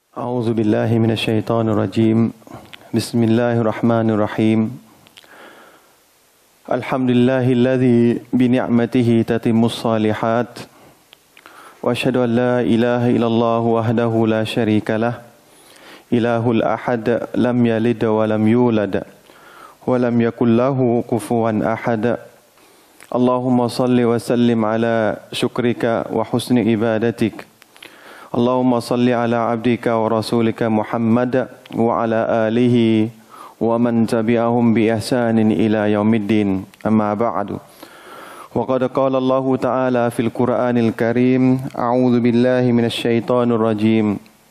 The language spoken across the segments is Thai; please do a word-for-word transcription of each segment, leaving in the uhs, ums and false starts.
أعوذ بالله من الشيطان الرجيم بسم الله الرحمن الرحيم الحمد لله الذي بنعمته تتم الصالحات وأشهد أن لا إله إلا الله وحده لا شريك له إله الأحد لم يلد ولم يولد ولم يكن له كفوا أحد اللهم صل وسلم على شكرك وحسن عبادتك اللهم صل على عبدك ورسولك محمد وعلى آله ومن تبعهم بإحسان إلى يوم الدين أما بعد وقد قال الله تعالى في القرآن الكريم أعوذ بالله من الشيطان الرجيم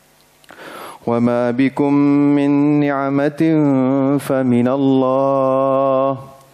وما بكم من نعمة فمن الله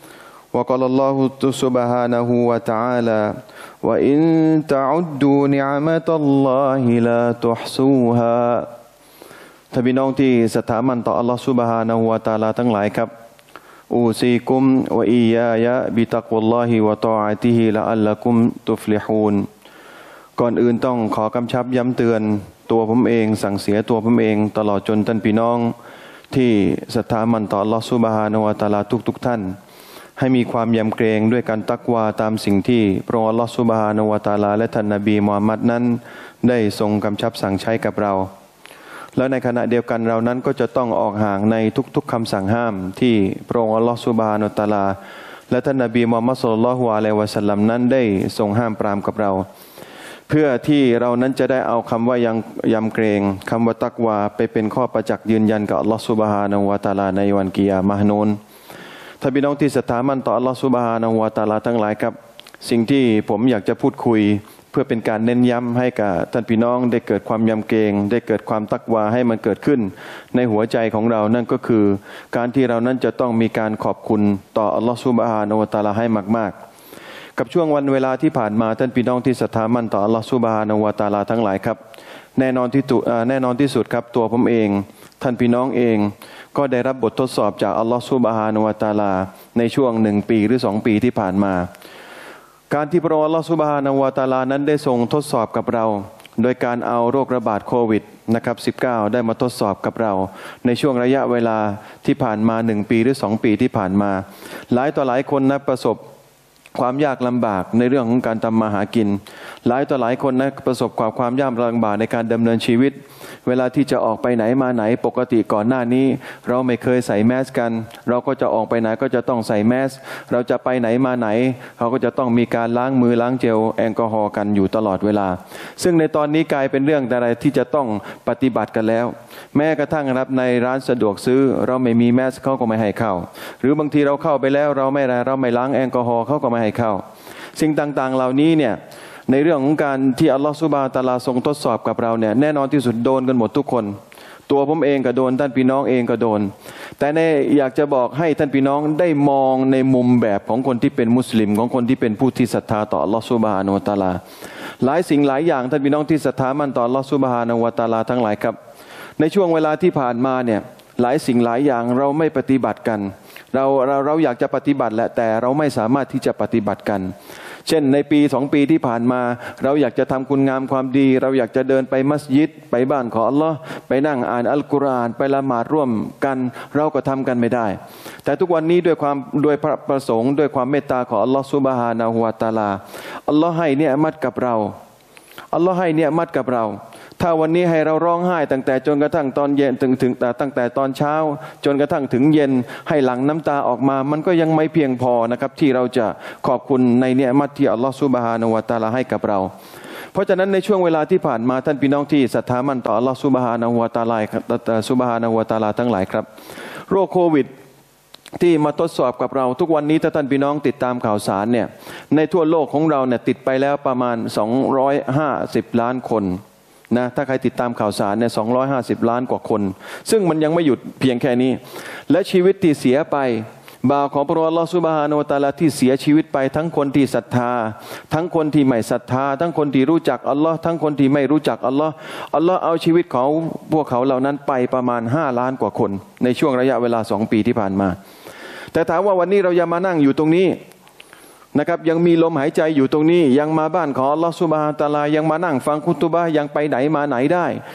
وقال الله سبحانه وتعالى وإن تعدوا نعمة الله لا تحصوها ท่านพี่น้องที่ศรัทธามั่นต่ออัลลอฮฺซุบฮานะฮูวะตะอาลาทั้งหลายครับอูซีกุมวะอียายะบิตักวัลลอฮิวะตออะติฮิละอัลละกุมตุฟลิฮูนก่อนอื่นต้องขอกำชับย้ำเตือนตัวผมเองสั่งเสียตัวผมเองตลอดจนท่านพี่น้องที่ศรัทธามั่นต่ออัลลอฮฺซุบฮานะฮูวะตะอาลาทุกๆท่านให้มีความยำเกรงด้วยการตักวาตามสิ่งที่พระองค์อัลลอฮฺซุบฮานะฮูวะตะอาลาและท่านนบีมุฮัมมัดนั้นได้ทรงกำชับสั่งใช้กับเราแล้วในขณะเดียวกันเรานั้นก็จะต้องออกห่างในทุกๆคำสั่งห้ามที่พระองค์อัลลอฮฺซุบฮานะฮูวะตะอาลาและท่านนบีมุฮัมมัดศ็อลลัลลอฮุอะลัยฮิวะซัลลัมนั้นได้ทรงห้ามปรามกับเราเพื่อที่เรานั้นจะได้เอาคำว่ายังยำเกรงคำว่าตักวาไปเป็นข้อประจักษ์ยืนยันกับอัลลอฮฺซุบฮานะฮูวะตะอาลาในวันกิยามะฮ์นูนท่านพี่น้องที่ศรัทธามั่นต่ออัลลอฮฺซุบฮานะฮูวะตะอาลาทั้งหลายครับสิ่งที่ผมอยากจะพูดคุยเพื่อเป็นการเน้นย้ำให้กับท่านพี่น้องได้เกิดความยำเกรงได้เกิดความตักวาให้มันเกิดขึ้นในหัวใจของเรานั่นก็คือการที่เรานั้นจะต้องมีการขอบคุณต่ออัลลอฮฺซุบฮานะฮูวะตะอาลาให้มากๆกับช่วงวันเวลาที่ผ่านมาท่านพี่น้องที่ศรัทธามั่นต่ออัลลอฮฺซุบฮานะฮูวะตะอาลาทั้งหลายครับแน่นอนที่ตุแน่นอนที่สุดครับตัวผมเองท่านพี่น้องเองก็ได้รับบททดสอบจากอัลลอฮฺซุบฮานะฮูวะตะอาลาในช่วงหนึ่งปีหรือสองปีที่ผ่านมาการที่พระองค์อัลลอฮฺซุบฮานะฮูวะตะอาลานั้นได้ทรงทดสอบกับเราโดยการเอาโรคระบาดโควิดนะครับสิบเก้าได้มาทดสอบกับเราในช่วงระยะเวลาที่ผ่านมาหนึ่งปีหรือสองปีที่ผ่านมาหลายต่อหลายคนนะประสบความยากลำบากในเรื่องของการทำมาหากินหลายต่อหลายคนนะประสบความความยากลำบากในการดำเนินชีวิตเวลาที่จะออกไปไหนมาไหนปกติก่อนหน้านี้เราไม่เคยใส่แมสกันเราก็จะออกไปไหนก็จะต้องใส่แมสเราจะไปไหนมาไหนเขาก็จะต้องมีการล้างมือล้างเจลแอลกอฮอล์กันอยู่ตลอดเวลาซึ่งในตอนนี้กลายเป็นเรื่องอะไรที่จะต้องปฏิบัติกันแล้วแม้กระทั่งครับในร้านสะดวกซื้อเราไม่มีแมสเขาก็ไม่ให้เข้าหรือบางทีเราเข้าไปแล้วเราไม่เราไม่ล้างแอลกอฮอล์เขาก็ไม่ให้เข้าสิ่งต่างๆเหล่านี้เนี่ยในเรื่องของการที่อัลลอฮฺซุบฮานะฮูวะตะอาลาทรงทดสอบกับเราเนี่ยแน่นอนที่สุดโดนกันหมดทุกคนตัวผมเองก็โดนท่านพี่น้องเองก็โดนแต่ในอยากจะบอกให้ท่านพี่น้องได้มองในมุมแบบของคนที่เป็นมุสลิมของคนที่เป็นผู้ที่ศรัทธาต่ออัลลอฮฺซุบฮานะฮูวะตะอาลาหลายสิ่งหลายอย่างท่านพี่น้องที่ศรัทธามั่นต่ออัลลอฮฺซุบฮานะฮูวะตะอาลาทั้งหลายครับในช่วงเวลาที่ผ่านมาเนี่ยหลายสิ่งหลายอย่างเราไม่ปฏิบัติกันเราเราเราอยากจะปฏิบัติแหละแต่เราไม่สามารถที่จะปฏิบัติกันเช่นในปีสองปีที่ผ่านมาเราอยากจะทำคุณงามความดีเราอยากจะเดินไปมัสยิดไปบ้านของอัลลอฮ์ไปนั่งอ่านอัลกุรอานไปละหมาดร่วมกันเราก็ทำกันไม่ได้แต่ทุกวันนี้ด้วยความด้วยพระประสงค์ด้วยความเมตตาของอัลลอฮ์ซุบฮานะฮูวะตะอาลาอัลลอฮ์ให้เนี่ยมัดกับเราอัลลอฮ์ให้เนี่ยมัดกับเราถ้าวันนี้ให้เราร้องไห้ตั้งแต่จนกระทั่งตอนเย็นถึงถึงตั้งแต่ตอนเช้าจนกระทั่งถึงเย็นให้หลั่งน้ำตาออกมามันก็ยังไม่เพียงพอนะครับที่เราจะขอบคุณในเนืมัดที่อัลลอฮฺซุบฮานะฮูวะตะอาลาให้กับเราเพราะฉะนั้นในช่วงเวลาที่ผ่านมาท่านพี่น้องที่ศรัทธามั่นต่ออัลลอฮฺซุบฮานะฮูวะตะอาลาซุบฮานะฮูวะตะอาลาทั้งหลายครับโรคโควิดที่มาทดสอบกับเราทุกวันนี้ถ้าท่านพี่น้องติดตามข่าวสารเนี่ยในทั่วโลกของเราเนี่ยติดไปแล้วประมาณสองร้อยห้าสิบล้านคนนะถ้าใครติดตามข่าวสารเนี่ยสองร้อยห้าสิบล้านกว่าคนซึ่งมันยังไม่หยุดเพียงแค่นี้และชีวิตที่เสียไปบ่าวของพระองค์อัลลอฮฺซุบฮานะฮูวะตะอาลาที่เสียชีวิตไปทั้งคนที่ศรัทธาทั้งคนที่ไม่ศรัทธาทั้งคนที่รู้จักอัลลอฮ์ทั้งคนที่ไม่รู้จักอัลลอฮ์อัลลอฮ์เอาชีวิตของพวกเขาเหล่านั้นไปประมาณห้าล้านกว่าคนในช่วงระยะเวลาสองปีที่ผ่านมาแต่ถามว่าวันนี้เรายังมานั่งอยู่ตรงนี้นะครับยังมีลมหายใจอยู่ตรงนี้ยังมาบ้านของอัลลอฮฺซุบฮานะฮูวะตะอาลายังมานั่งฟังคุตุบะห์ยังไปไหนมาไหนได้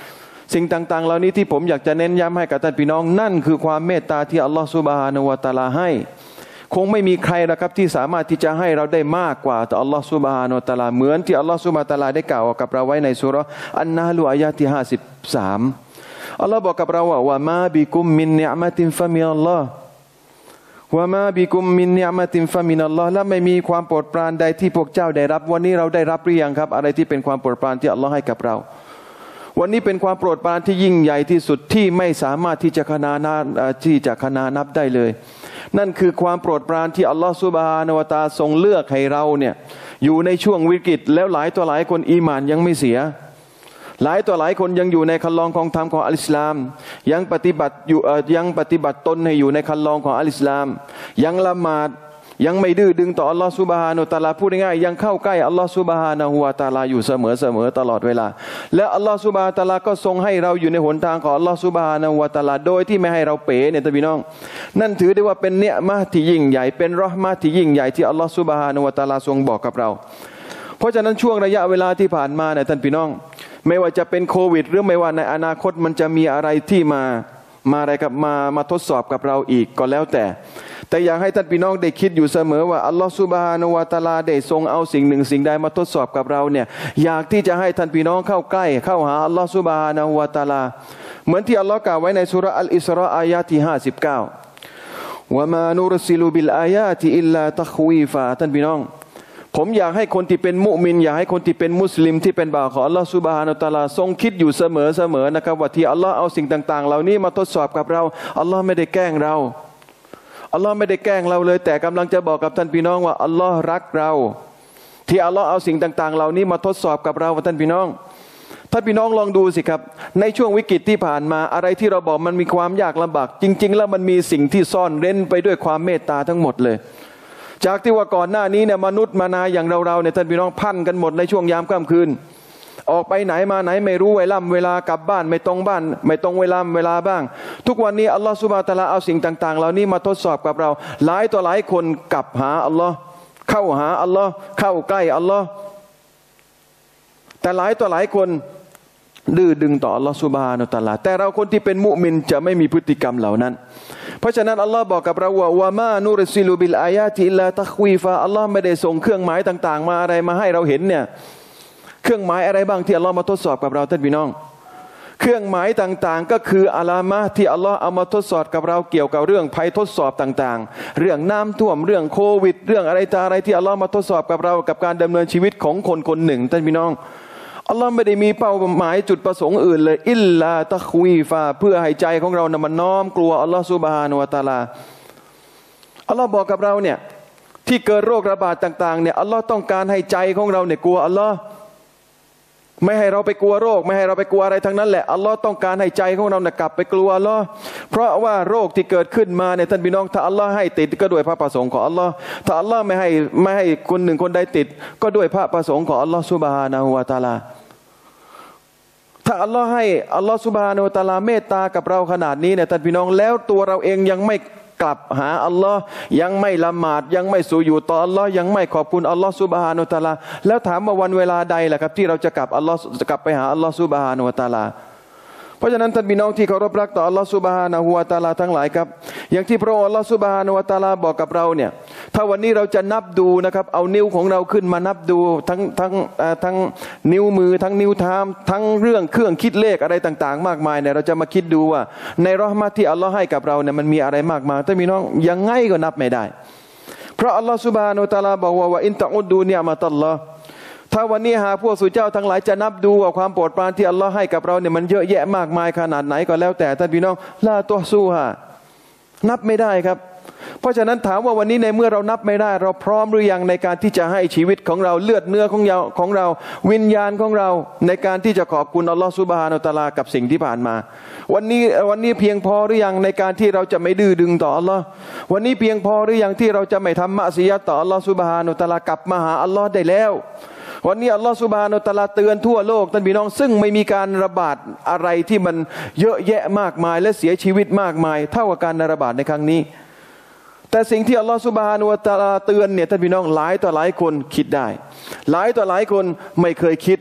สิ่งต่างๆเหล่านี้ที่ผมอยากจะเน้นย้ำให้กับท่านพี่น้องนั่นคือความเมตตาที่อัลลอฮฺซุบฮานะฮูวะตะอาลาให้คงไม่มีใครนะครับที่สามารถที่จะให้เราได้มากกว่าต่ออัลลอฮฺซุบฮานะฮูวะตะอาลาเหมือนที่อัลลอฮฺซุบฮานะฮูวะตะอาลาได้กล่าวกับเราไว้ในซูเราะห์อันนะห์ลอายะที่ห้าสิบสามอัลลอฮฺบอกกับเราว่าวะมาบิกุมมินนิอ์มะตินฟะมินัลลอฮ์วะมาบิกุมมินนิอ์มะตินฟะมินัลลอฮ์และไม่มีความโปรดปรานใดที่พวกเจ้าได้รับวันนี้เราได้รับหรือยังครับอะไรที่เป็นความโปรดปรานที่อัลลอฮ์ให้กับเราวันนี้เป็นความโปรดปรานที่ยิ่งใหญ่ที่สุดที่ไม่สามารถที่จะขนานับที่จะขนานับได้เลยนั่นคือความโปรดปรานที่อัลลอฮฺซุบฮานะฮูวะตะอาลาทรงเลือกให้เราเนี่ยอยู่ในช่วงวิกฤตแล้วหลายต่อหลายคนอีหม่านยังไม่เสียหลายต่อหลายคนยังอยู่ในคันลองของธรรมของอัลอิสลามยังปฏิบัติอยู่ยังปฏิบัติตนให้อยู่ในคันลองของอัลอิสลามยังละหมาดยังไม่ดื้อดึงต่ออัลลอฮฺซุบฮานะฮูวะตะอาลาพูดง่ายๆยังเข้าใกล้อัลลอฮฺซุบฮานะฮูวะตะอาลาอยู่เสมอเสมอตลอดเวลาและอัลลอฮฺซุบฮานะฮูวะตะอาลาก็ทรงให้เราอยู่ในหนทางของอัลลอฮฺซุบฮานะฮูวะตะอาลาโดยที่ไม่ให้เราเป๋เนี่ยท่านพี่น้องนั่นถือได้ว่าเป็นเนืมะห์ที่ยิ่งใหญ่เป็นเราะห์มะห์ที่ยิ่งใหญ่ที่อัลลอฮฺซุบฮานะฮูวะตะอาลาทรงบอกกับเราเพราะฉะนั้นช่วงระยะเวลาที่ผ่านมาเนี่ยท่านพี่น้องไม่ว่าจะเป็นโควิดหรือไม่ว่าในอนาคตมันจะมีอะไรที่มามาอะไรกับมามาทดสอบกับเราอีกก็แล้วแต่แต่อยากให้ท่านพี่น้องได้คิดอยู่เสมอว่าอัลลอฮฺซุบฮานะฮูวะตะอาลาได้ทรงเอาสิ่งหนึ่งสิ่งใดมาทดสอบกับเราเนี่ยอยากที่จะให้ท่านพี่น้องเข้าใกล้เข้าหาอัลลอฮฺซุบฮานะฮูวะตะอาลาเหมือนที่อัลลอฮ์กล่าวไว้ในซูเราะห์อัลอิสราอายะที่ห้าสิบเก้าวะมานุรซิลุบิลอายาติอิลลาตัควีฟาท่านพี่น้องผมอยากให้คนที่เป็นมุมินอยากให้คนที่เป็นมุสลิมที่เป็นบ่าวของอัลลอฮฺซุบฮานะฮูวะตะอาลาทรงคิดอยู่เสมอเสมอนะครับว่าที่อัลลอฮ์เอาสิ่งต่างๆเหล่านี้มาทดสอบกับเราอัลลอฮ์ไม่ได้แกล้งเราอัลลอฮ์ไม่ได้แกล้งเราเลยแต่กำลังจะบอกกับท่านพี่น้องว่าอัลลอฮ์รักเราที่อัลลอฮ์เอาสิ่งต่างๆเหล่านี้มาทดสอบกับเราท่านพี่น้องท่านพี่น้องลองดูสิครับในช่วงวิกฤตที่ผ่านมาอะไรที่เราบอกมันมีความยากลำบากจริงๆแล้วมันมีสิ่งที่ซ่อนเร้นไปด้วยความเมตตาทั้งหมดเลยจากที่ว่าก่อนหน้านี้เนี่ยมนุษย์มานาอย่างเราๆเนี่ยท่านพี่น้องพันกันหมดในช่วงยามค่ำคืนออกไปไหนมาไหนไม่รู้เวลาเวลากลับบ้านไม่ตรงบ้านไม่ตรงเวลาเวลาบ้างทุกวันนี้อัลลอฮฺซุบฮานะฮูวะตะอาลาเอาสิ่งต่างๆเหล่านี้มาทดสอบกับเราหลายต่อหลายคนกลับหาอัลลอฮ์เข้าหาอัลลอฮ์เข้าใกล้อัลลอฮ์แต่หลายต่อหลายคนดื้อดึงต่ออัลลอฮฺซุบฮานะฮูวะตะอาลาแต่เราคนที่เป็นมุมินจะไม่มีพฤติกรรมเหล่านั้นเพราะฉะนั้นอัลลอฮ์บอกกับเราว่าวะมานุรซิลุบิลอายาติอิลลาตัควีฟาอัลลอฮ์ไม่ได้ส่งเครื่องหมายต่างๆมาอะไรมาให้เราเห็นเนี่ยเครื่องหมายอะไรบ้างที่อัลลอฮ์มาทดสอบกับเราท่านพี่น้องเครื่องหมายต่างๆก็คืออะลามะห์ที่อัลลอฮ์เอามาทดสอบกับเราเกี่ยวกับเรื่องภัยทดสอบต่างๆเรื่องน้ำท่วมเรื่องโควิดเรื่องอะไรต่ออะไรที่อัลลอฮ์มาทดสอบกับเรากับการดำเนินชีวิตของคนคนหนึ่งท่านพี่น้องอัลลอฮ์ไม่ได้มีเป้าหมายจุดประสงค์อื่นเลยอิลลาตัควีฟาเพื่อให้ใจของเรานะมันน้อมกลัวอัลลอฮ์ซุบฮานะฮูวะตะอาลาอัลลอฮ์บอกกับเราเนี่ยที่เกิดโรคระบาดต่างๆเนี่ยอัลลอฮ์ต้องการให้ใจของเราเนี่ยกลัวอัลลอฮ์ไม่ให้เราไปกลัวโรคไม่ให้เราไปกลัวอะไรทั้งนั้นแหละอัลลอฮ์ต้องการให้ใจของเราเนี่ยกลับไปกลัวอัลลอฮ์เพราะว่าโรคที่เกิดขึ้นมาเนี่ยท่านพี่น้องถ้าอัลลอฮ์ให้ติดก็ด้วยพระประสงค์ของอัลลอฮ์ถ้าอัลลอฮ์ไม่ให้ไม่ให้คนหนึ่งคนใดติดก็ด้วยพระประสงค์ของอัลลอฮ์ซุบฮานะฮูวะตะอาลาถ้าอัลลอฮ์ให้อัลลอฮ์ซุบฮานะฮูวะตะอาลาเมตตากับเราขนาดนี้เนี่ยท่านพี่น้องแล้วตัวเราเองยังไม่กลับหาอัลลอฮ์ยังไม่ละหมาดยังไม่สู่อยู่ต่ออัลลอฮ์ยังไม่ขอบคุณอัลลอฮ์ซุบฮานะฮูวะตะอาลาแล้วถามว่าวันเวลาใดล่ะครับที่เราจะกลับอัลลอฮ์จะกลับไปหาอัลลอฮ์ซุบฮานะฮูวะตะอาลาเพราะฉะนั้นท่านพี่น้องที่เคารพรักต่ออัลลอฮ์ซุบฮานะฮูวะตะอาลาทั้งหลายครับอย่างที่พระองค์อัลลอฮ์ซุบฮานะฮูวะตะอาลาบอกกับเราเนี่ยถ้าวันนี้เราจะนับดูนะครับเอานิ้วของเราขึ้นมานับดูทั้งทั้งทั้งนิ้วมือทั้งนิ้วเท้าทั้งเรื่องเครื่องคิดเลขอะไรต่างๆมากมายเนี่ยเราจะมาคิดดูว่าในเราะห์มะห์ที่อัลลอฮ์ให้กับเราเนี่ยมันมีอะไรมากมายท่านพี่น้องยังไงก็นับไม่ได้เพราะอัลลอฮ์ซุบฮานะฮูวะตะอาลาบอกว่าว่าอินตะอุดดูนิอ์มะตัลลอฮ์ถ้าวันนี้หาพวกสู่เจ้าทั้งหลายจะนับดูว่าความโปรดปรานที่อัลลอฮ์ให้กับเราเนี่ยมันเยอะแยะมากมายขนาดไหนก็แล้วแต่ท่านพี่น้องลาตุฮซูฮานับไม่ได้ครับเพราะฉะนั้นถามว่าวันนี้ในเมื่อเรานับไม่ได้เราพร้อมหรือยังในการที่จะให้ชีวิตของเราเลือดเนื้อของเราของเราวิญญาณของเราในการที่จะขอบคุณอัลลอฮ์ซุบฮานะฮูวะตะอาลากับสิ่งที่ผ่านมาวันนี้วันนี้เพียงพอหรือยังในการที่เราจะไม่ดื้อดึงต่ออัลลอฮ์วันนี้เพียงพอหรือยังที่เราจะไม่ทำมะซิยะห์ต่ออัลลอฮ์ซุบฮานะฮูวะตะอาลากลับมาหาอัลลอฮ์ได้แล้ววันนี้อัลลอฮฺซุบฮานะฮูวะตะอาลาเตือนทั่วโลกท่านพี่น้องซึ่งไม่มีการระบาดอะไรที่มันเยอะแยะมากมายและเสียชีวิตมากมายเท่ากับการระบาดในครั้งนี้แต่สิ่งที่อัลลอฮฺซุบฮานะฮูวะตะอาลาเตือนเนี่ยท่านพี่น้องหลายต่อหลายคนคิดได้หลายต่อหลายคนไม่เคยคิด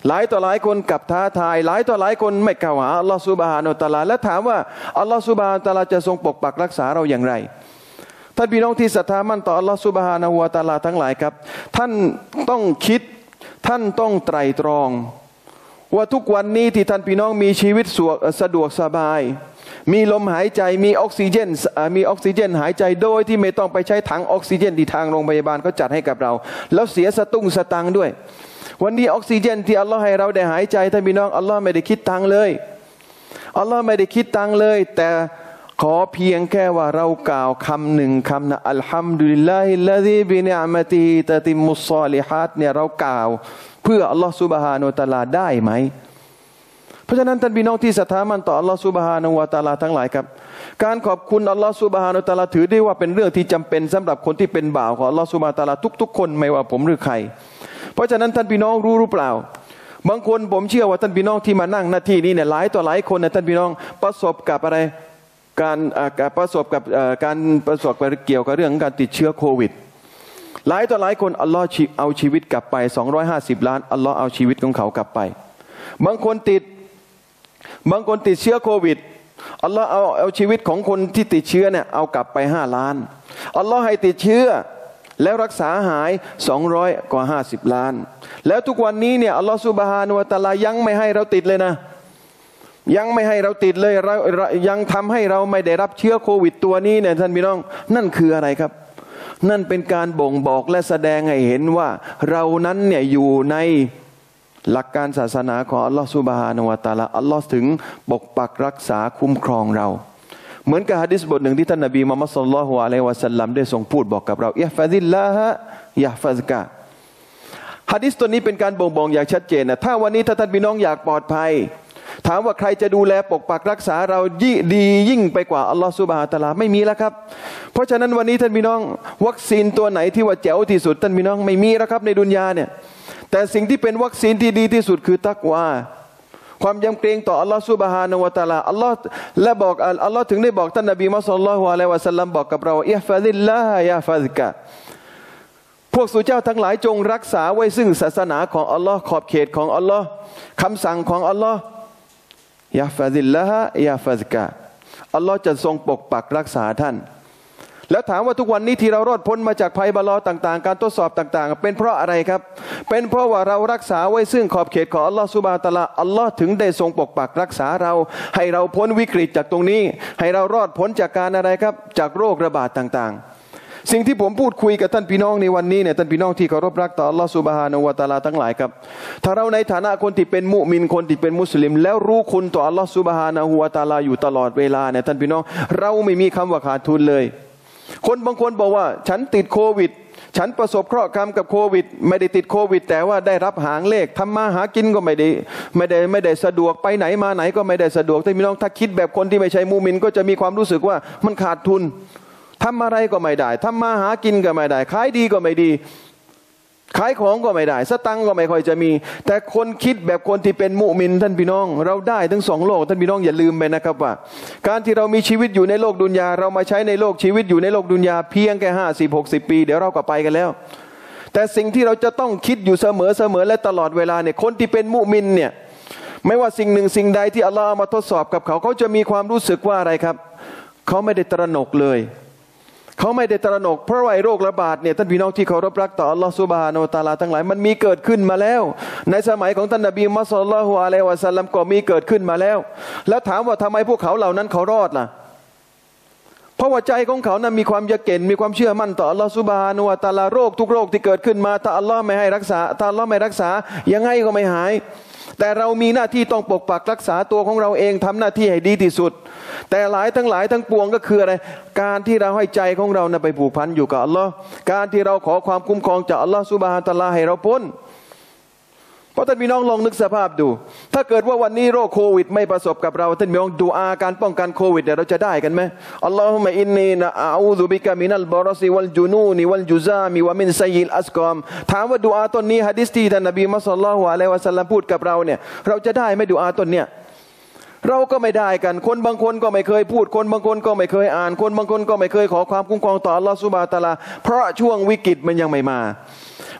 หลายต่อหลายคนกับท้าทายหลายต่อหลายคนไม่กล่าวหาอัลลอฮฺซุบฮานะฮูวะตะอาลาและถามว่าอัลลอฮฺซุบฮานะฮูวะตะอาลาจะทรงปกปักรักษาเราอย่างไรท่านพี่น้องที่ศรัทธามั่นต่ออัลลอฮฺซุบฮานะฮูวะตะอาลาทั้งหลายครับท่านต้องคิดท่านต้องไตร่ตรองว่าทุกวันนี้ที่ท่านพี่น้องมีชีวิตสะดวกสบายมีลมหายใจมีออกซิเจนมีออกซิเจนหายใจโดยที่ไม่ต้องไปใช้ถังออกซิเจนที่ทางโรงพยาบาลเขาจัดให้กับเราแล้วเสียสตุ้งสตังค์ด้วยวันนี้ออกซิเจนที่อัลลอฮ์ให้เราได้หายใจท่านพี่น้องอัลลอฮ์ไม่ได้คิดตังค์เลยอัลลอฮ์ไม่ได้คิดตังค์เลยแต่ขอเพียงแค่ว่าเรากล่าวคำหนึ่งคำนะอัลฮัมดุลิลลาฮิลลาซีบินิอะมะติฮิตะติมุศศอลิฮาตเนี่ยเรากล่าวเพื่ออัลลอฮ์ซุบฮานะฮูวะตะอาลาได้ไหมเพราะฉะนั้นท่านพี่น้องที่ศรัทธามั่นต่ออัลลอฮ์ซุบฮานะฮูวะตะอาลาทั้งหลายครับการขอบคุณอัลลอฮ์ซุบฮานะฮูวะตะอาลาถือได้ว่าเป็นเรื่องที่จำเป็นสำหรับคนที่เป็นบ่าวของอัลลอฮ์ซุบฮานะฮูวะตะอาลาทุกๆคนไม่ว่าผมหรือใครเพราะฉะนั้นท่านพี่น้องรู้หรือเปล่าบางคนผมเชื่อว่าท่านพี่น้องที่มานั่งหน้าที่นี้เนี่ยหลายต่อหลายคนเนี่ยท่านพี่น้องประสบกับอะไรการประสบกับการประสบกับเกี่ยวกับเรื่องการติดเชื้อโควิดหลายต่อหลายคนอัลลอฮ์เอาชีวิตกลับไปสองร้อยห้าสิบล้านอัลลอฮ์เอาชีวิตของเขากลับไปบางคนติดบางคนติดเชื้อโควิดอัลลอฮ์เอาเอาชีวิตของคนที่ติดเชื้อเนี่ยเอากลับไปห้าล้านอัลลอฮ์ให้ติดเชื้อแล้วรักษาหายสองร้อยกว่าห้าสิบล้านแล้วทุกวันนี้เนี่ยอัลลอฮ์ซุบฮานะฮูวะตะอาลายังไม่ให้เราติดเลยนะยังไม่ให้เราติดเลยเรายังทำให้เราไม่ได้รับเชื้อโควิดตัวนี้เนี่ยท่านพี่น้องนั่นคืออะไรครับนั่นเป็นการบ่งบอกและแสดงให้เห็นว่าเรานั้นเนี่ยอยู่ในหลักการศาสนาของอัลลอฮฺซุบฮานะฮูวะตะอาลาอัลลอฮฺถึงปกปักรักษาคุ้มครองเราเหมือนกับหะดีษบทหนึ่งที่ท่านนบีมุฮัมมัดศ็อลลัลลอฮุอะลัยฮิวะซัลลัมได้ทรงพูดบอกกับเราอิฮฟัซิลลาฮะยะฮฟัซกะหะดีษตัวนี้เป็นการบ่งบอกอย่างชัดเจนนะถ้าวันนี้ถ้าท่านพี่น้องอยากปลอดภัยถามว่าใครจะดูแลปกปักรักษาเรายิ่งดียิ่งไปกว่าอัลลอฮฺซุบฮานะฮูวะตะอาลาไม่มีแล้วครับเพราะฉะนั้นวันนี้ท่านพี่น้องวัคซีนตัวไหนที่ว่าแจ๋วที่สุดท่านพี่น้องไม่มีแล้วครับในดุนยาเนี่ยแต่สิ่งที่เป็นวัคซีนที่ดีที่สุดคือตักวาความยำเกรงต่ออัลลอฮฺซุบฮานะฮูวะตะอาลาอัลลอฮฺและบอกอัลลอฮฺถึงได้บอกท่านนบีมุฮัมมัดศ็อลลัลลอฮุอะลัยฮิวะซัลลัมบอกกับเราอิฮฟัซิลลาฮะยะฮฟัซกะพวกสู่เจ้าทั้งหลายจงรักษาไว้ซึ่งศาสนาของอัลลอฮ์ขอบเขตของอัลลอฮ์คำสั่งของอัลลอฮ์ยะฟาซิลละฮะยะฟาซกะอัลลอฮ์จะทรงปกปักรักษาท่านแล้วถามว่าทุกวันนี้ที่เรารอดพ้นมาจากภัยบาลอต่างๆการทดสอบต่างๆเป็นเพราะอะไรครับเป็นเพราะว่าเรารักษาไว้ซึ่งขอบเขตของอัลลอฮ์ซุบฮานะฮูวะตะอาลาอัลลอฮ์ถึงได้ทรงปกปักรักษาเราให้เราพ้นวิกฤตจากตรงนี้ให้เรารอดพ้นจากการอะไรครับจากโรคระบาดต่างๆสิ่งที่ผมพูดคุยกับท่านพี่น้องในวันนี้เนี่ยท่านพี่น้องที่เคารพรักต่ออัลลอฮ์ซุบฮานะฮูวะตะอาลาทั้งหลายครับถ้าเราในฐานะคนที่เป็นมุมินคนที่เป็นมุสลิมแล้วรู้คุณต่ออัลลอฮ์ซุบฮานะฮูวะตะอาลาอยู่ตลอดเวลาเนี่ยท่านพี่น้องเราไม่มีคำว่าขาดทุนเลยคนบางคนบอกว่าฉันติดโควิดฉันประสบเคราะห์กรรมกับโควิดไม่ได้ติดโควิดแต่ว่าได้รับหางเลขทำมาหากินก็ไม่ได้ไม่ได้ไม่ได้สะดวกไปไหนมาไหนก็ไม่ได้สะดวกท่านพี่น้องถ้าคิดแบบคนที่ไม่ใช่มุมินก็จะมีความรู้สึกว่ามันขาดทุนทำอะไรก็ไม่ได้ทำมาหากินก็ไม่ได้ขายดีก็ไม่ดีขายของก็ไม่ได้สตังค์ก็ไม่ค่อยจะมีแต่คนคิดแบบคนที่เป็นมุมินท่านพี่น้องเราได้ทั้งสองโลกท่านพี่น้องอย่าลืมไปนะครับว่าการที่เรามีชีวิตอยู่ในโลกดุนยาเรามาใช้ในโลกชีวิตอยู่ในโลกดุนยาเพียงแค่ห้าสิบหกสิบปีเดี๋ยวเราก็ไปกันแล้วแต่สิ่งที่เราจะต้องคิดอยู่เสมอเสมอและตลอดเวลาเนี่ยคนที่เป็นมุมินเนี่ยไม่ว่าสิ่งหนึ่งสิ่งใดที่อัลลอฮ์มาทดสอบกับเขาเขาจะมีความรู้สึกว่าอะไรครับเขาไม่ได้ตระหนกเลยเขาไม่ได้ตระหนกเพราะว่าโรคระบาดเนี่ยท่านพี่น้องที่เคารพรักต่ออัลลอฮฺซุบฮานะฮูวะตะอาลาทั้งหลายมันมีเกิดขึ้นมาแล้วในสมัยของท่านนบีมุฮัมมัดศ็อลลัลลอฮุอะลัยฮิวะซัลลัมก็มีเกิดขึ้นมาแล้วแล้วถามว่าทำไมพวกเขาเหล่านั้นเขารอดล่ะเพราะว่าใจของเขานั้นมีความยะเก็นมีความเชื่อมั่นต่ออัลลอฮฺซุบฮานะฮูวะตะอาลาโรคทุกโรคที่เกิดขึ้นมาถ้าอัลลอฮ์ไม่ให้รักษาถ้าอัลลอฮ์ไม่รักษายังไงก็ไม่หายแต่เรามีหน้าที่ต้องปกปักรักษาตัวของเราเองทำหน้าที่ให้ดีที่สุดแต่หลายทั้งหลายทั้งปวงก็คืออะไรการที่เราให้ใจของเรานะไปผูกพันอยู่กับอัลลอฮ์การที่เราขอความคุ้มครองจากอัลลอฮ์ซุบฮานะฮูวะตะอาลาให้เราพ้นเพราะท่านพี่น้องลองนึกสภาพดูถ้าเกิดว่าวันนี้โรคโควิดไม่ประสบกับเราท่านพี่น้องดูอาการป้องกันโควิดเนี่ยเราจะได้กันไหมอัลลอฮุมะอินนีนะอูซุบิกะมินัลบารอซิวัลจุนูนิวัลจุซามิวะมินซัยยิลอัสกอมถามว่าดุอาต้นนี้หะดีษที่ท่านนบีมุฮัมมัดศ็อลลัลลอฮุอะลัยฮิวะซัลลัมพูดกับเราเนี่ยเราจะได้ไหมดุอาต้นเนี้ยเราก็ไม่ได้กันคนบางคนก็ไม่เคยพูดคนบางคนก็ไม่เคยอ่านคนบางคนก็ไม่เคยขอความคุ้มครองต่ออัลลอฮฺซุบฮานะฮูวะตะอาลาเพราะช่วงวิกฤตมันยังไม่มา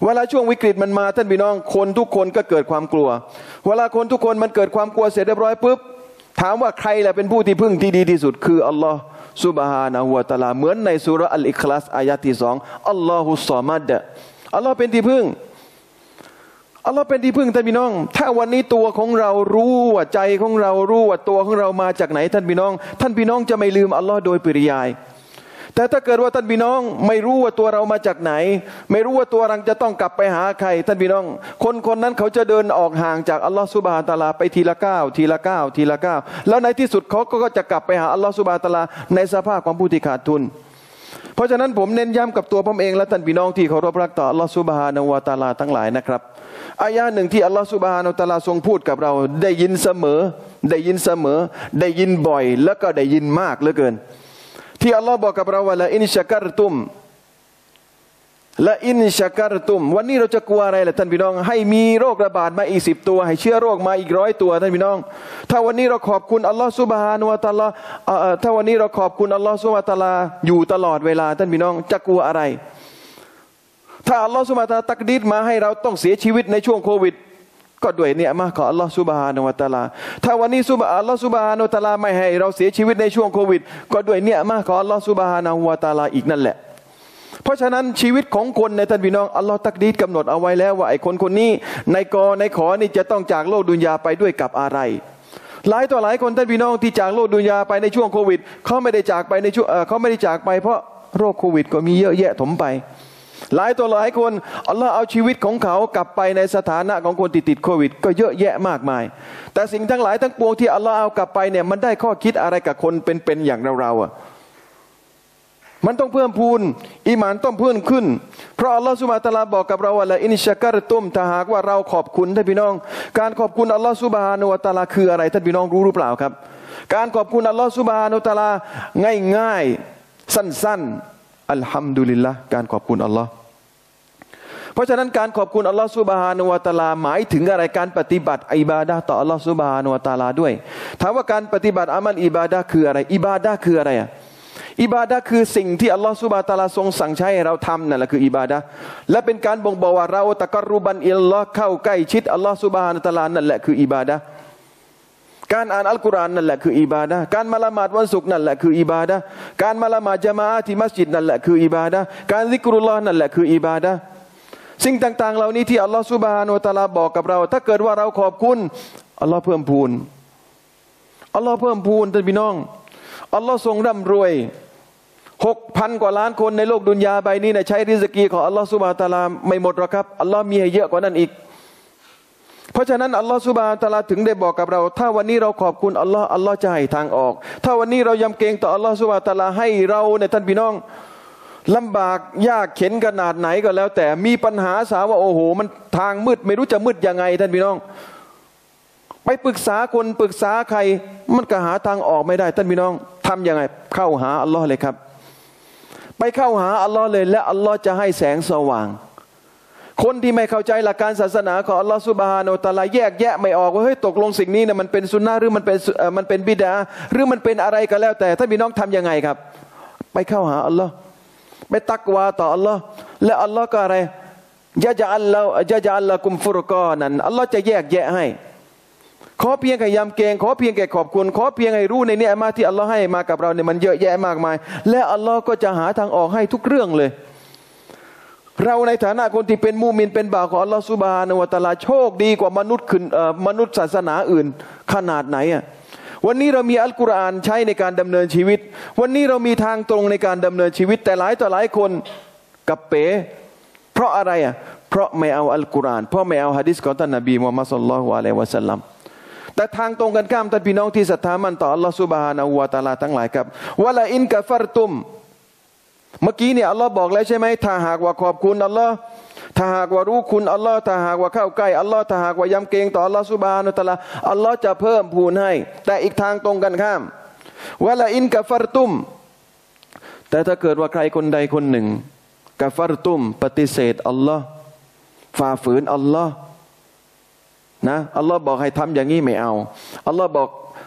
เวลาช่วงวิกฤตมันมาท่านพี่น้องคนทุกคนก็เกิดความกลัวเวลาคนทุกคนมันเกิดความกลัวเสร็จเรียบร้อยปุ๊บถามว่าใครแหละเป็นผู้ที่พึ่งที่ดีที่สุดคืออัลลอฮ์ซุบฮานะฮูวะตะอาลาเหมือนในซูเราะห์อัลอิคลาสอายะที่สองอัลลอฮุศอมัดอัลลอฮ์เป็นที่พึ่งอัลลอฮ์เป็นที่พึ่งท่านพี่น้องถ้าวันนี้ตัวของเรารู้ว่าใจของเรารู้ว่าตัวของเรามาจากไหนท่านพี่น้องท่านพี่น้องจะไม่ลืมอัลลอฮ์โดยปริยายแต่ถ้าเกิดว่าท่านพี่น้องไม่รู้ว่าตัวเรามาจากไหนไม่รู้ว่าตัวเราจะต้องกลับไปหาใครท่านพี่น้องคนคนนั้นเขาจะเดินออกห่างจากอัลลอฮ์ซุบฮานะฮูวะตะอาลาไปทีละก้าวทีละก้าวทีละก้าวแล้วในที่สุดเขาก็จะกลับไปหาอัลลอฮ์ซุบฮานะฮูวะตะอาลาในสภาพของผู้ที่ขาดทุนเพราะฉะนั้นผมเน้นย้ำกับตัวผมเองและท่านพี่น้องที่เคารพรักต่ออัลลอฮ์ซุบฮานะฮูวะตะอาลาทั้งหลายนะครับอายะหนึ่งที่อัลลอฮ์ซุบฮานะฮูวะตะอาลาทรงพูดกับเราได้ยินเสมอได้ยินเสมอได้ยินบ่อยแล้วก็ได้ยินมากเหลือเกินที่อัลลอฮ์บอกกับเราว่าละอินชักรตุมละอินชักรตุมวันนี้เราจะกลัวอะไรล่ะท่านพี่น้องให้มีโรคระบาดมาอีกสิบตัวให้เชื้อโรคมาอีกร้อยตัวท่านพี่น้องถ้าวันนี้เราขอบคุณอัลลอฮ์ซุบฮานะฮูวะตะอาลาถ้าวันนี้เราขอบคุณอัลลอฮ์ซุบฮานะฮูวะตะอาลาอยู่ตลอดเวลาท่านพี่น้องจะกลัวอะไรถ้าอัลลอฮ์ซุบฮานะฮูวะตะอาลาตักดีรมาให้เราต้องเสียชีวิตในช่วงโควิดก็ด้วยเนี่ยมาของอัลลอฮ์ซุบฮานะฮูวะตะอาลาถ้าวันนี้ซุบอัลลอฮ์ซุบฮานะฮูวะตะอาลาไม่ให้เราเสียชีวิตในช่วงโควิดก็ด้วยเนี่ยมาของอัลลอฮ์ซุบฮานะฮูวะตะอาลาอีกนั่นแหละเพราะฉะนั้นชีวิตของคนในท่านพี่น้องอัลลอฮ์ตักดีรกำหนดเอาไว้แล้วว่าไอ้คนคนนี้ในกอในขอนี่จะต้องจากโลกดุนยาไปด้วยกับอะไรหลายต่อหลายคนท่านพี่น้องที่จากโลกดุนยาไปในช่วงโควิดเขาไม่ได้จากไปในช่วงเขาไม่ได้จากไปเพราะโรคโควิดก็มีเยอะแยะถมไปหลายตัวหลายคนอัลลอฮ์เอาชีวิตของเขากลับไปในสถานะของคนติดติดโควิดก็เยอะแยะมากมายแต่สิ่งทั้งหลายทั้งปวงที่อัลลอฮ์เอากลับไปเนี่ยมันได้ข้อคิดอะไรกับคนเป็นๆอย่างเราๆอ่ะมันต้องเพิ่มพูนอีหม่านต้องเพิ่มขึ้นเพราะอัลลอฮ์ซุบฮานะฮูวะตะอาลาบอกกับเราว่าละอินชักรตุมถ้าหากว่าเราขอบคุณท่านพี่น้องการขอบคุณอัลลอฮ์ซุบฮานะฮูวะตะอาลาคืออะไรท่านพี่น้องรู้หรือเปล่าครับการขอบคุณอัลลอฮ์ซุบฮานะฮูวะตะอาลาง่ายๆสั้นๆอัลฮัมดุลิลละห์การขอบคุณอัลลอฮ์เพราะฉะนั้นการขอบคุณอัลลอฮฺซุบฮานะฮูวะตะอาลาหมายถึงอะไรการปฏิบัติอิบาดะห์ต่ออัลลอฮฺซุบฮานะฮูวะตะอาลาด้วยถามว่าการปฏิบัติอามัลอิบาดะห์คืออะไรอิบาดะห์คืออะไรอ่ะอิบาดะห์คือสิ่งที่อัลลอฮฺซุบฮานะฮูวะตะอาลาทรงสั่งใช้ให้เราทำนั่นแหละคืออิบาดะห์และเป็นการบ่งบอกว่าเราตะกัรรุบันอิลลอฮ์เข้าใกล้ชิดอัลลอฮฺซุบฮานะฮูวะตะอาลานั่นแหละคืออิบาดะห์การอ่านอัลกุรอานนั่นแหละคืออิบาดะห์การมาละหมาดวันศุกร์นั่นแหละคืออิบาดะห์การมาละหมาดญะมาอะห์ที่มัสยิดนั่นแหละคืออิบาดะห์การซิกรุลลอฮ์นั่นแหละคืออิบาดะห์สิ่งต่างๆเหล่านี้ที่อัลลอฮฺซุบฮานะฮูวะตะอาลาบอกกับเราถ้าเกิดว่าเราขอบคุณอัลลอฮ์เพิ่มพูนอัลลอฮ์เพิ่มพูนท่านพี่น้องอัลลอฮ์ทรงร่ำรวยหกพันกว่าล้านคนในโลกดุนยาใบนี้เนี่ยใช้ริสกีของอัลลอฮ์ซุบฮานะฮูวะตะอาลาไม่หมดหรอกครับอัลลอฮ์มีให้เยอะกว่านั้นอีกเพราะฉะนั้นอัลลอฮ์ซุบฮานะฮูวะตะอาลาถึงได้บอกกับเราถ้าวันนี้เราขอบคุณอัลลอฮ์อัลลอฮ์จะให้ทางออกถ้าวันนี้เรายำเกรงต่ออัลลอฮ์ซุบฮานะฮูวะตะอาลาให้เราเนี่ยท่านพี่น้องลำบากยากเข็นขนาดไหนก็แล้วแต่มีปัญหาสาวว่าโอ้โหมันทางมืดไม่รู้จะมืดยังไงท่านพี่น้องไปปรึกษาคนปรึกษาใครมันก็หาทางออกไม่ได้ท่านพี่น้องทำยังไงเข้าหาอัลลอฮ์เลยครับไปเข้าหาอัลลอฮ์เลยและอัลลอฮ์จะให้แสงสว่างคนที่ไม่เข้าใจหลักการศาสนาของอัลลอฮ์ซุบฮานะฮูวะตะอาลาแยกแยะไม่ออกว่าเฮ้ยตกลงสิ่งนี้เนี่ยมันเป็นซุนนะห์หรือมันเป็นมันเป็นบิดาหรือมันเป็นอะไรก็แล้วแต่ท่านพี่น้องทำยังไงครับไปเข้าหาอัลลอฮ์ไปตักวาต่ออัลลอฮ์และอัลลอฮ์ก็อะไรยะจะอัลลอฮ์ยะจะอัลละกุมฟุรกอนันอัลลอฮ์จะแยกแยะให้ขอเพียงแค่ยำเกรงขอเพียงแค่ขอบคุณขอเพียงให้รู้ในเนื้อมาที่อัลลอฮ์ให้มากับเราเนี่ยมันเยอะแยะมากมายและอัลลอฮ์ก็จะหาทางออกให้ทุกเรื่องเลยเราในฐานะคนที่เป็นมุมินเป็นบ่าวของอัลลอฮ์ซุบฮานะฮูวะตะอาลาโชคดีกว่ามนุษย์ขึ้นมนุษย์ศาสนาอื่นขนาดไหนอ่ะวันนี้เรามีอัลกุรอานใช้ในการดำเนินชีวิตวันนี้เรามีทางตรงในการดำเนินชีวิตแต่หลายต่อหลายคนกับเป๋เพราะอะไรอ่ะเพราะไม่เอาอัลกุรอานเพราะไม่เอาหะดีษของท่านนบีมุฮัมมัดศ็อลลัลลอฮุอะลัยฮิวะซัลลัมแต่ทางตรงกันข้ามท่านพี่น้องที่ศรัทธามั่นต่ออัลลอฮฺซุบฮานะฮูวะตะอาลาทั้งหลายครับวะลาอินกะฟัรตุมเมื่อกี้เนี่ยอัลลอฮ์บอกแล้วใช่ไหมถ้าหากว่าขอบคุณอัลลอฮ์ถ้าหากว่ารู้คุณอัลลอฮ์ถ้าหากว่าเข้าใกล้อัลลอฮ์ถ้าหากว่ายำเกรงต่ออัลลอฮ์ซุบฮานะฮูวะตะอาลาอัลลอฮ์จะเพิ่มพูนให้แต่อีกทางตรงกันข้ามวะลาอินกะฟัรตุมแต่ถ้าเกิดว่าใครคนใดคนหนึ่งกะฟัรตุมปฏิเสธอัลลอฮ์ฝ่าฝืนอัลลอฮ์นะอัลลอฮ์บอกให้ทำอย่างนี้ไม่เอาอัลลอฮ์บอก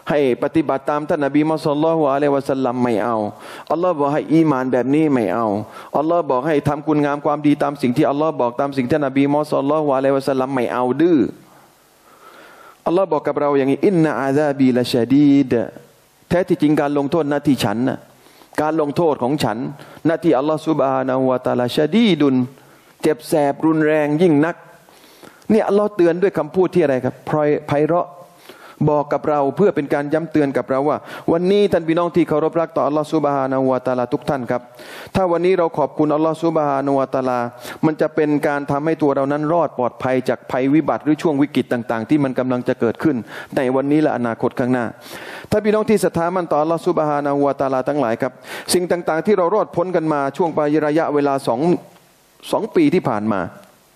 ให้ปฏิบัติตามท่านนบีมุฮัมมัดศ็อลลัลลอฮุอะลัยฮิวะซัลลัมไม่เอาอัลลอฮ์บอกให้อีหม่านแบบนี้ไม่เอาอัลลอฮ์บอกให้ทำคุณงามความดีตามสิ่งที่อัลลอฮ์บอกตามสิ่งที่นบีมุฮัมมัดศ็อลลัลลอฮุอะลัยฮิวะซัลลัมไม่เอาดื้ออัลลอฮ์บอกกับเราอย่างนี้อินนะอาซาบีละชะดีดแท้ที่จริงการลงโทษหน้าที่ฉันนะการลงโทษของฉันหน้าที่อัลลอฮ์ซุบฮานะฮูวะตะอาลาชะดีดุนเจ็บแสบรุนแรงยิ่งนักเนี่ยอัลลอฮ์เตือนด้วยคำพูดที่อะไรครับไพเราะบอกกับเราเพื่อเป็นการย้ำเตือนกับเราว่าวันนี้ท่านพี่น้องที่เคารพรักต่ออัลลอฮ์ซุบฮานะฮูวะตะอาลาทุกท่านครับถ้าวันนี้เราขอบคุณอัลลอฮ์ซุบฮานะฮูวะตะอาลามันจะเป็นการทำให้ตัวเรานั้นรอดปลอดภัยจากภัยวิบัติหรือช่วงวิกฤตต่างๆที่มันกำลังจะเกิดขึ้นในวันนี้และอนาคตข้างหน้าถ้าพี่น้องที่ศรัทธามันต่ออัลลอฮ์ซุบฮานะฮูวะตะอาลาทั้งหลายครับสิ่งต่างๆที่เรารอดพ้นกันมาช่วงระยะเวลาสองสองปีที่ผ่านมา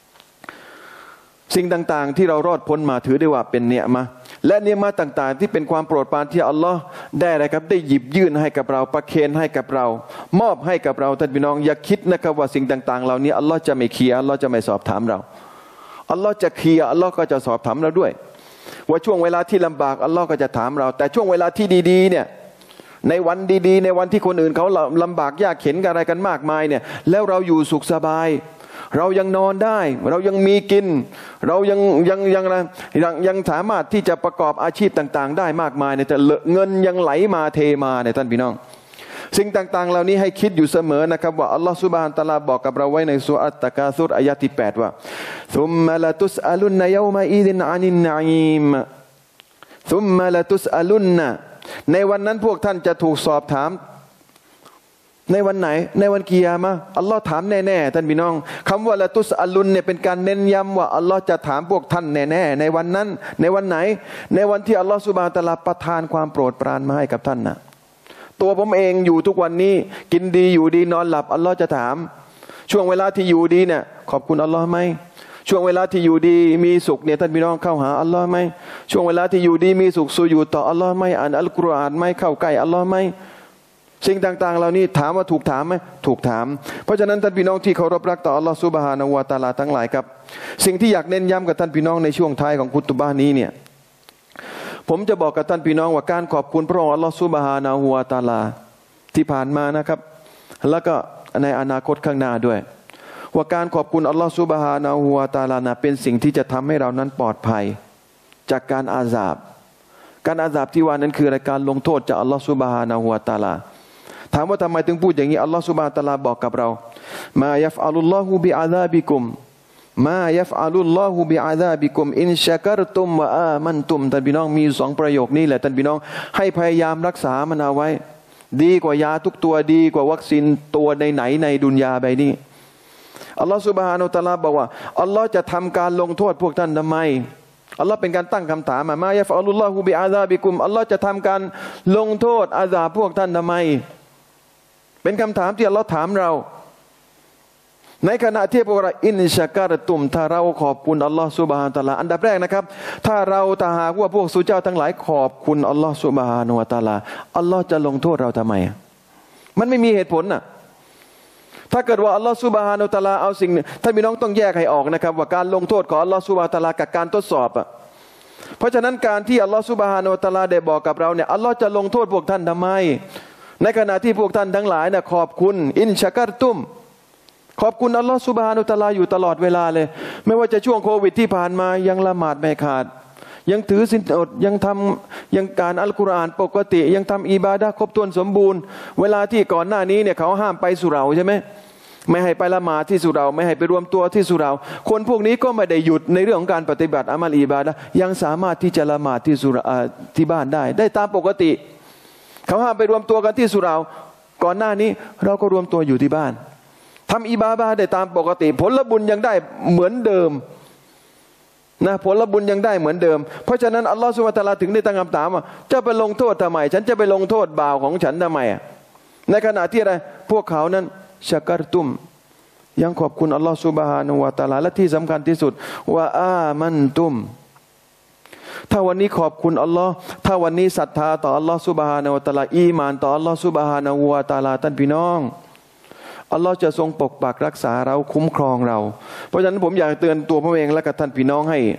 สิ่งต่างๆที่เรารอดพ้นมาถือได้ว่าเป็นเนียมะและเนียมะต่างๆที่เป็นความโปรดปรานที่อัลลอฮ์ได้อะไรครับได้หยิบยื่นให้กับเราประเคนให้กับเรามอบให้กับเราท่านพี่น้องอย่าคิดนะครับว่าสิ่งต่างๆเหล่านี้อัลลอฮ์จะไม่เคลียร์อัลลอฮ์จะไม่สอบถามเราอัลลอฮ์จะเคลียร์อัลลอฮ์ก็จะสอบถามเราด้วยว่าช่วงเวลาที่ลำบากอัลลอฮ์ก็จะถามเราแต่ช่วงเวลาที่ดีๆเนี่ยในวันดีๆในวันที่คนอื่นเขาลำบากยากเข็ญกันอะไรกันมากมายเนี่ยแล้วเราอยู่สุขสบายเรายังนอนได้เรายังมีกินเรายังยังยังยังยังสามารถที่จะประกอบอาชีพต่างๆได้มากมายเนี่ยแต่เงินยังไหลมาเทมาเนี่ยท่านพี่น้องสิ่งต่างๆเหล่านี้ให้คิดอยู่เสมอนะครับว่าอัลลอฮฺซุบฮานะฮูวะตะอาลาบอกกับเราไว้ในซูอะห์ตะกาซุรอายะที่แปดว่าซุมมะละตุสอะลุนนะยอมะอีซินอานินนะอีมซุมมะละตุสอะลุนนะในวันนั้นพวกท่านจะถูกสอบถามในวันไหนในวันกิยามะห์อัลลอฮ์ถามแน่ๆท่านพี่น้องคำว่าละตุสอะลุนเนี่ยเป็นการเน้นย้ำว่าอัลลอฮ์จะถามพวกท่านแน่ๆในวันนั้นในวันไหนในวันที่อัลลอฮ์ซุบฮานะฮูวะตะอาลาประทานความโปรดปรานมาให้กับท่านนะตัวผมเองอยู่ทุกวันนี้กินดีอยู่ดีนอนหลับอัลลอฮ์จะถามช่วงเวลาที่อยู่ดีเนี่ยขอบคุณอัลลอฮ์ไหมช่วงเวลาที่อยู่ดีมีสุขเนี่ยท่านพี่น้องเข้าหาอัลลอฮ์ไหมช่วงเวลาที่อยู่ดีมีสุขสุญูดต่ออัลลอฮ์ไหมอ่านอัลกุรอานไหมเข้าใกล้อัลลอฮ์ไหมสิ่งต่างๆเหล่านี้ถามว่าถูกถามไหมถูกถามเพราะฉะนั้นท่านพี่น้องที่เคารพรักต่ออัลลอฮฺซุบฮานะฮูวะตะอาลาทั้งหลายครับสิ่งที่อยากเน้นย้ำกับท่านพี่น้องในช่วงท้ายของคุตบะห์นี้เนี่ยผมจะบอกกับท่านพี่น้องว่าการขอบคุณพระองค์อัลลอฮฺซุบฮานะฮูวะตะอาลาที่ผ่านมานะครับแล้วก็ในอนาคตข้างหน้าด้วยว่าการขอบคุณอัลลอฮฺซุบฮานะฮูวะตะอาลานะเป็นสิ่งที่จะทำให้เรานั้นปลอดภัยจากการอาซาบการอาซาบที่ว่านั้นคือการลงโทษจากอัลลอฮฺซุบฮานะฮูวะตะอาลาถามว่าทำไมถึงพูดอย่างนี้อัลลอฮฺซุบฮานะฮูวะตะอาลาบอกกับเรามายัฟอัลุลลอฮุบิอาซาบิกุมมายัฟอัลุลลอฮุบิอาซาบิกุมอินชักรตุมวะอามันตุมท่านพี่น้องมีสองประโยคนี้แหละท่านพี่น้องให้พยายามรักษามันเอาไว้ดีกว่ายาทุกตัวดีกว่าวัคซีนตัวในไหนในดุนยาใบนี้อัลลอฮฺซุบฮานะฮูวะตะอาลาบอกว่าอัลลอฮฺจะทำการลงโทษพวกท่านทำไมอัลลอฮ์เป็นการตั้งคำถามมามายัฟอัลุลลอฮุบิอาซาบิกุมอัลลอฮ์จะทำการลงโทษอาซาบพวกท่านทำไมเป็นคำถามที่อัลลอฮ์ถามเราในขณะที่พวกเราอินชักรตุมถ้าเราขอบคุณอัลลอฮ์ซุบฮานะฮูวะตะอาลาอันดับแรกนะครับถ้าเราถ้าหากว่าพวกสุเจ้าทั้งหลายขอบคุณอัลลอฮ์ซุบฮานะฮูวะตะอาลาอัลลอฮ์จะลงโทษเราทำไมมันไม่มีเหตุผลน่ะถ้าเกิดว่าอัลลอฮ์ซุบฮานะฮูวะตะอาลาเอาสิ่งท่านพี่น้องต้องแยกให้ออกนะครับว่าการลงโทษของอัลลอฮ์ซุบฮานะฮูวะตะอาลากับการทดสอบอ่ะเพราะฉะนั้นการที่อัลลอฮ์ซุบฮานะฮูวะตะอาลาได้บอกกับเราเนี่ยอัลลอฮ์จะลงโทษพวกท่านทำไมในขณะที่พวกท่านทั้งหลายเนี่ยขอบคุณอินชักรตุมขอบคุณอัลลอฮ์ซุบฮานะฮูวะตะอาลาอยู่ตลอดเวลาเลยไม่ว่าจะช่วงโควิดที่ผ่านมายังละหมาดไม่ขาดยังถือศีลอดยังทำยังการอัลกุรอานปกติยังทำอิบาดะห์ครบถ้วนสมบูรณ์เวลาที่ก่อนหน้านี้เนี่ยเขาห้ามไปสุเหร่าใช่ไหมไม่ให้ไปละหมาดที่สุเหร่าไม่ให้ไปรวมตัวที่สุเหร่าคนพวกนี้ก็ไม่ได้หยุดในเรื่องของการปฏิบัติอามัลอิบาดะห์ยังสามารถที่จะละหมาดที่สุเหร่าที่บ้านได้ได้ตามปกติเขาห้ามไปรวมตัวกันที่สุเหร่าก่อนหน้านี้เราก็รวมตัวอยู่ที่บ้านทำอิบาดะห์ได้ตามปกติผลบุญยังได้เหมือนเดิมนะผลบุญยังได้เหมือนเดิมเพราะฉะนั้นอัลลอฮฺซุบฮานะฮูวะตะอาลาถึงได้ตั้งคำถามว่าจะไปลงโทษทำไมฉันจะไปลงโทษบ่าวของฉันทำไมในขณะที่อะไรพวกเขานั้นชักรตุมยังขอบคุณอัลลอฮฺซุบฮานะฮูวะตะอาลาและที่สำคัญที่สุดว่าอามันตุมถ้าวันนี้ขอบคุณอัลลอฮ์ถ้าวันนี้ศรัทธาต่ออัลลอฮ์ซุบฮานะฮูวะตะอาลาอีหม่านต่ออัลลอฮ์ซุบฮานะฮูวะตะอาลาท่านพี่น้องอัลลอฮ์จะทรงปกปักรักษาเราคุ้มครองเราเพราะฉะนั้นผมอยากเตือนตัวผมเองและกับท่านพี่น้องให้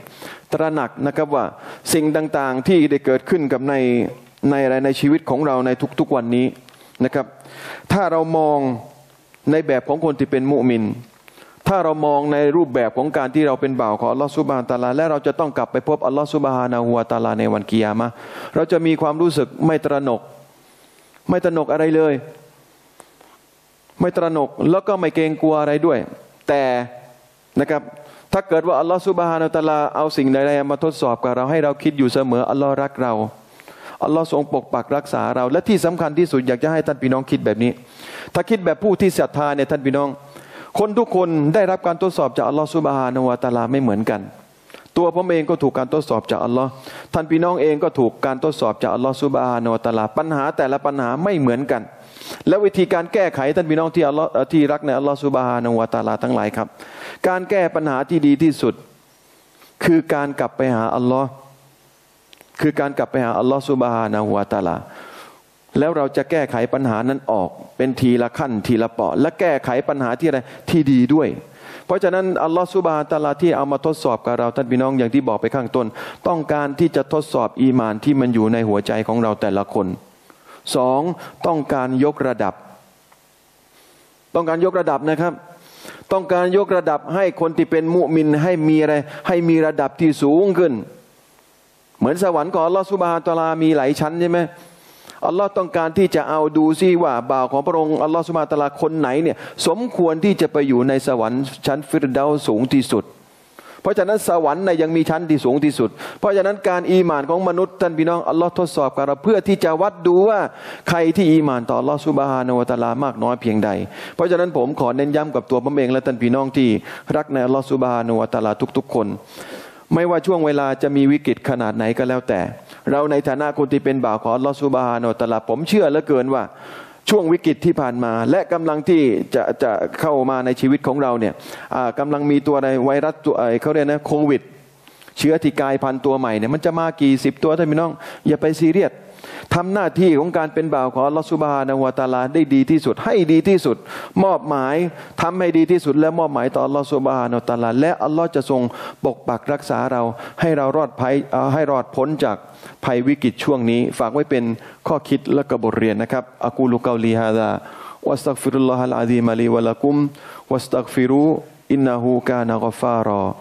ตระหนักนะครับว่าสิ่งต่างๆที่ได้เกิดขึ้นกับในในอะไรในชีวิตของเราในทุกๆวันนี้นะครับถ้าเรามองในแบบของคนที่เป็นมุมินถ้าเรามองในรูปแบบของการที่เราเป็นบ่าวของอัลลอฮฺซุบฮานะฮูวะตะอาลาและเราจะต้องกลับไปพบอัลลอฮฺซุบฮานะฮูวะตะอาลาในวันกิยามะห์เราจะมีความรู้สึกไม่ตระหนกไม่ตระหนกอะไรเลยไม่ตระหนกแล้วก็ไม่เกรงกลัวอะไรด้วยแต่นะครับถ้าเกิดว่าอัลลอฮฺซุบฮานะฮูวะตะอาลาเอาสิ่งใดๆมาทดสอบกับเราให้เราคิดอยู่เสมออัลลอฮ์รักเราอัลลอฮ์ทรงปกปักรักษาเราและที่สำคัญที่สุดอยากจะให้ท่านพี่น้องคิดแบบนี้ถ้าคิดแบบผู้ที่ศรัทธาเนี่ยท่านพี่น้องคนทุกคนได้รับการทดสอบจากอัลลอฮ์ซุบฮานะฮูวะตะอาลาไม่เหมือนกันตัวผมเองก็ถูกการทดสอบจากอัลลอฮ์ท่านพี่น้องเองก็ถูกการทดสอบจากอัลลอฮ์ซุบฮานะฮูวะตะอาลาปัญหาแต่ละปัญหาไม่เหมือนกันและวิธีการแก้ไขท่านพี่น้องที่อัลลอฮ์ที่รักในอัลลอฮ์ซุบฮานะฮูวะตะอาลาทั้งหลายครับการแก้ปัญหาที่ดีที่สุดคือการกลับไปหาอัลลอฮ์คือการกลับไปหาอัลลอฮ์ซุบฮานะฮูวะตะอาลาแล้วเราจะแก้ไขปัญหานั้นออกเป็นทีละขั้นทีละเปาะและแก้ไขปัญหาที่อะไรที่ดีด้วยเพราะฉะนั้นอัลลอฮฺซุบฮานะฮูวะตะอาลาที่เอามาทดสอบกับเราท่านพี่น้องอย่างที่บอกไปข้างต้นต้องการที่จะทดสอบอีหม่านที่มันอยู่ในหัวใจของเราแต่ละคนสองต้องการยกระดับต้องการยกระดับนะครับต้องการยกระดับให้คนที่เป็นมุมินให้มีอะไรให้มีระดับที่สูงขึ้นเหมือนสวรรค์ของอัลลอฮฺซุบฮานะฮูวะตะอาลามีหลายชั้นใช่ไหมอัลลอฮ์ต้องการที่จะเอาดูซิว่าบ่าวของพระองค์อัลลอฮ์ซุบฮานะฮูวะตะอาลาคนไหนเนี่ยสมควรที่จะไปอยู่ในสวรรค์ชั้นฟิรเดาสูงที่สุดเพราะฉะนั้นสวรรค์ในยังมีชั้นที่สูงที่สุดเพราะฉะนั้นการอีหม่านของมนุษย์ท่านพี่น้องอัลลอฮ์ทดสอบกับเราเพื่อที่จะวัดดูว่าใครที่อีหม่านต่ออัลลอฮ์ซุบฮานะฮูวะตะอาลามากน้อยเพียงใดเพราะฉะนั้นผมขอเน้นย้ำกับตัวผมเองและท่านพี่น้องที่รักในอัลลอฮ์ซุบฮานะฮูวะตะอาลาทุกๆคนไม่ว่าช่วงเวลาจะมีวิกฤตขนาดไหนก็แล้วแต่เราในฐานะคนที่เป็นบ่าวของอัลลอฮฺซุบฮานะฮูวะตะอาลาผมเชื่อเหลือเกินว่าช่วงวิกฤตที่ผ่านมาและกำลังที่จะจะเข้ามาในชีวิตของเราเนี่ยกำลังมีตัวอะไรไวรัสตัวเขาเรียกนะโควิดเชื้อที่กลายพันธุ์ตัวใหม่เนี่ยมันจะมากี่สิบตัวท่านพี่น้องอย่าไปซีเรียสทำหน้าที่ของการเป็นบ่าวของอัลลอฮฺซุบฮานะฮูวะตะอาลาได้ดีที่สุดให้ดีที่สุดมอบหมายทำให้ดีที่สุดและมอบหมายต่ออัลลอฮฺซุบฮานะฮูวะตะอาลาและอัลลอฮฺจะทรงปกปักรักษาเราให้เรารอดภัยให้รอดพ้นจากภัยวิกฤตช่วงนี้ฝากไว้เป็นข้อคิดและก็บทเรียนนะครับอะกูลุกอลีฮาซาวัสตัฆฟิรุลลอฮะลอะซีมะลีวะละกุมวัสตัฆฟิรูอินนะฮูกานะฆอฟารอ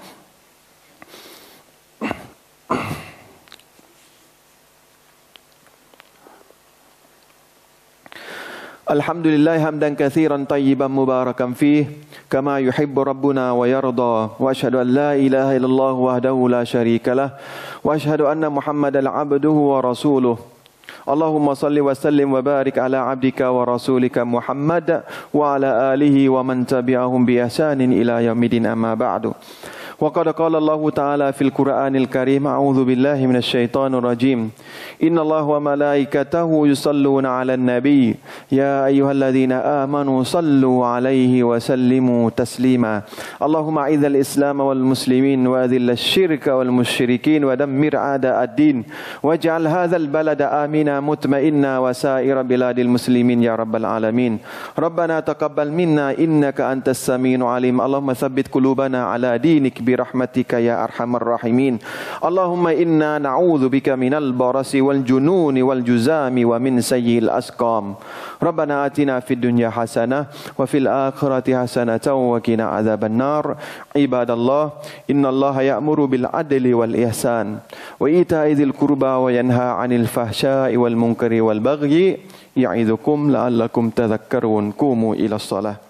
الحمد لله حمدا كثيرا طيبا مباركا فيه كما يحب ربنا ويرضى واشهد ان لا اله الا الله وحده لا شريك له واشهد ان محمدا عبده ورسوله اللهم صل وسلم وبارك على عبدك ورسولك محمد وعلى اله ومن تبعهم باحسان الى يوم الدين اما بعد وقد قال الله تعالى في القرآن الكريم أعوذ بالله من الشيطان الرجيم إن الله وملائكته يصلون على النبي يا أيها الذين آمنوا صلوا عليه وسلموا تسليما اللهم أعز الإسلام والمسلمين وأذل الشرك والمشركين ودمر أعداء الدين واجعل هذا البلد آمنا مطمئنا وسائر بلاد المسلمين يا رب العالمين ربنا تقبل منا إنك أنت السميع العليم اللهم ثبت قلوبنا على دينك برحمتك يا أرحم الراحمين اللهم إنا نعوذ بك من البرص والجنون والجزام ومن سيء الأسقام ربنا آتنا في الدنيا حسنة وفي الآخرة حسنة وقنا عذاب النار عباد الله إن الله يأمر بالعدل والإحسان وإيتاء ذي القربى وينهى عن الفحشاء والمنكر والبغي يعظكم لعلكم تذكرون قوموا إلى الصلاة